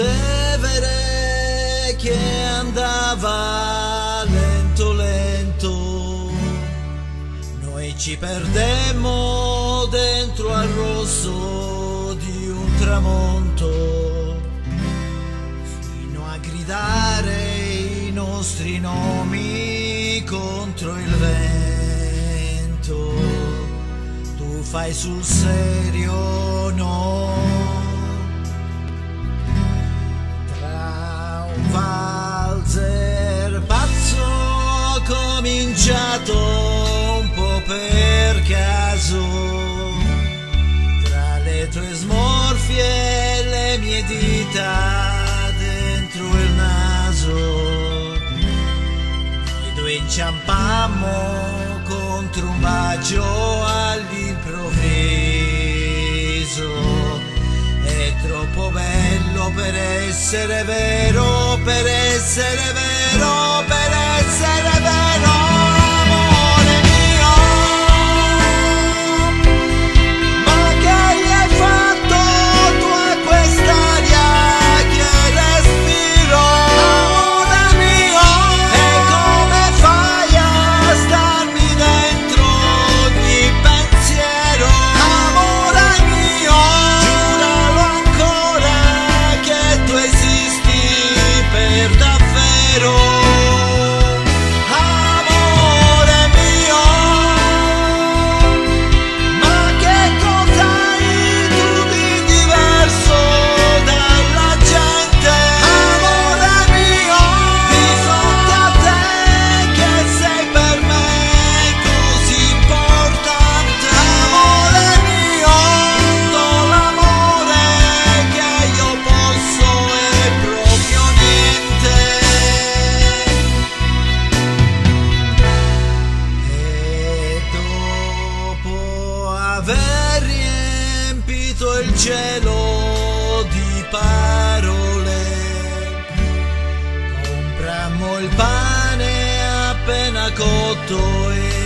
Tevere che andava lento lento, noi ci perdemmo dentro al rosso di un tramonto, fino a gridare i nostri nomi contro il vento. Tu fai sul serio, no? Valzer pazzo cominciato un po' per caso, tra le tue smorfie e le mie dita dentro il naso, noi due inciampammo contro un bacio all'improvviso. È troppo bello per essere vero, per essere vero, per essere vero, amore mio. Ma che gli hai fatto tu a quest'aria che respiro, amore mio? E come fai a starmi dentro ogni pensiero, amore mio? Per davvero, amore mio, ma che cos'hai tu di diverso dalla gente, amore mio? Di fronte a te che sei per me così importante, amore mio, tutto l'amore che io posso è proprio niente. E dopo aver riempito il cielo di parole, comprammo il pane appena cotto e